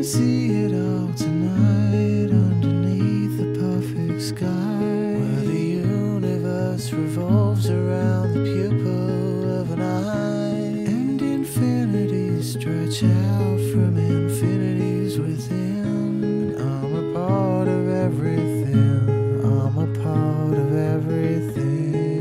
see it all tonight underneath the perfect sky, where the universe revolves around the pupil of an eye, and infinities stretch out from infinities within. I'm a part of everything, I'm a part of everything.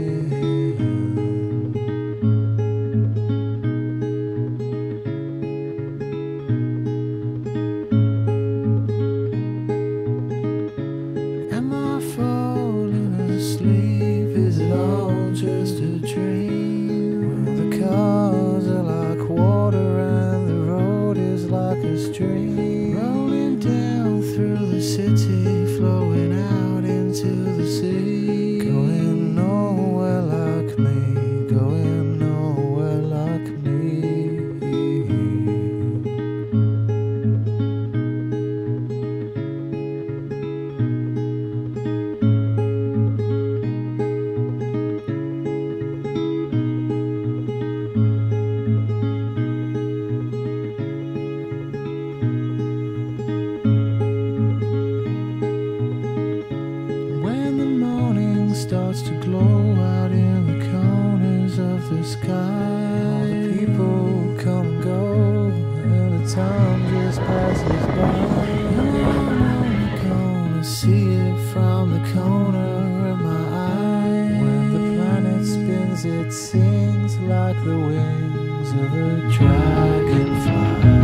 Am I falling asleep? Is it all just a dream? Well, the cars are like water and the road is like a stream, rolling down through the city, flowing out into the sea, going nowhere like me, going nowhere like me. When the morning starts to glow out in the corners of the sky, all the people come and go, and the time just passes by. And I'm gonna see it from the corner of my eye. When the planet spins, it sings like the wings of a dragonfly.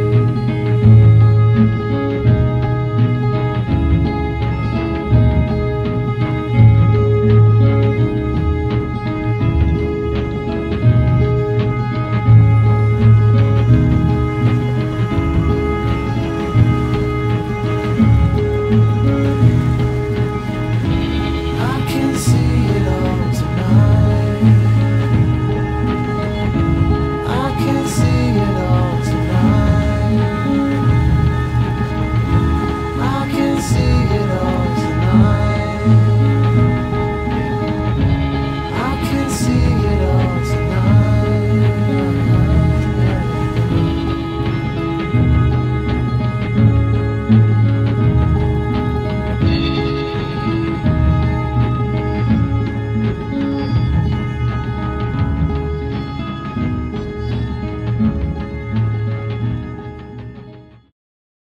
I can see it all tonight. I can see it all tonight. I can see it all tonight.